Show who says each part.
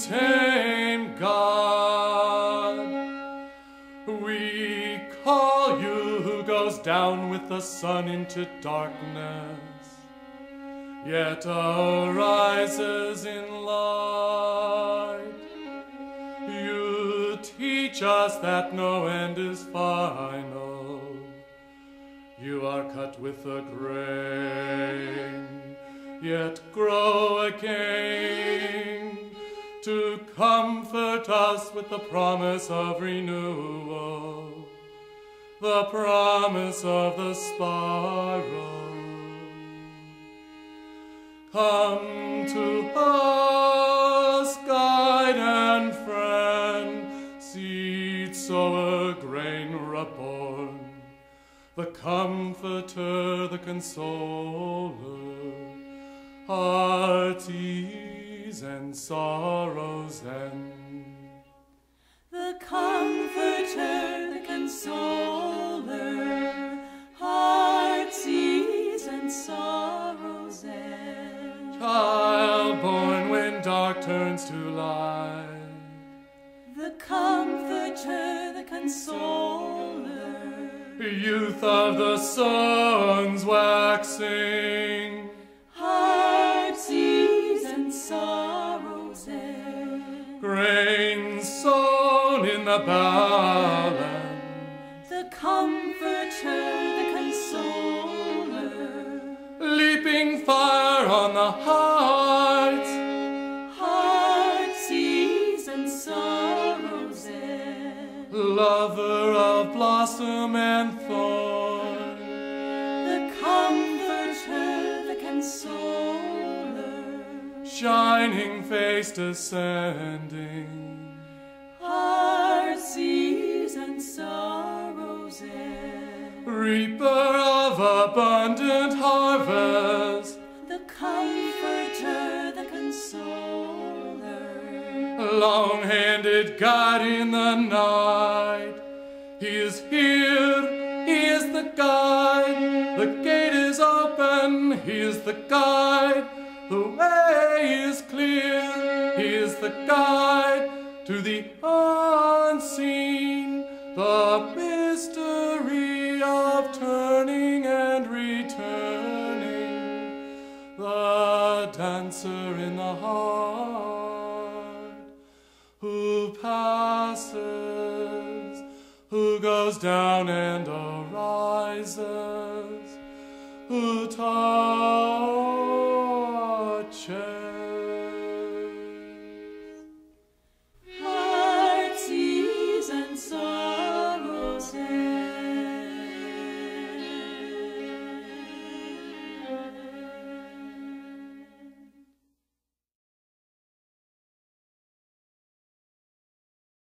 Speaker 1: untamed God. We call you who goes down with the sun into darkness, yet arises in light. You teach us that no end is final. You are cut with the grain, yet grow again, to comfort us with the promise of renewal, the promise of the sparrow. Come to us, guide and friend, seed sower, grain reborn, the comforter, the consoler, heart's ease and sorrows end.
Speaker 2: The comforter, the consoler, heart's ease and sorrows end.
Speaker 1: Child born when dark turns to light,
Speaker 2: the comforter, the consoler,
Speaker 1: youth of the sun's waxing,
Speaker 2: heart's ease and sorrows end.
Speaker 1: grain sown in the balance,
Speaker 2: the comforter, the consoler,
Speaker 1: leaping fire on the hearts,
Speaker 2: heart's ease and sorrows end.
Speaker 1: lover of blossom and thorn,
Speaker 2: the comforter, the consoler,
Speaker 1: shining face descending,
Speaker 2: heart's ease and sorrows end.
Speaker 1: reaper of abundant harvest,
Speaker 2: the comforter, the consoler,
Speaker 1: long-handed God in the night. He is here, He is the guide, the gate is open, He is the guide, the way is clear, He is the guide to the unseen, the mystery of turning and returning, the dancer in the heart, who passes, who goes down and arises, who